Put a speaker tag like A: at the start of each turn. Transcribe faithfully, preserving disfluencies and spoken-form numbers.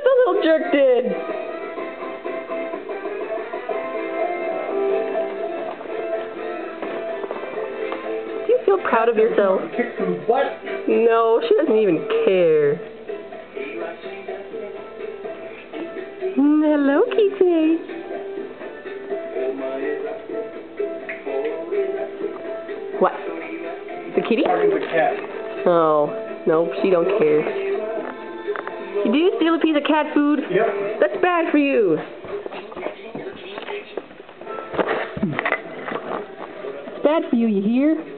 A: the little jerk did. Do you feel proud of yourself?
B: Kick some butt.
A: No, she doesn't even care. Hello, Kitty. What? The kitty?
B: The cat.
A: Oh, nope, she don't care. You do steal a piece of cat food?
B: Yep.
A: That's bad for you. Bad for you, you hear?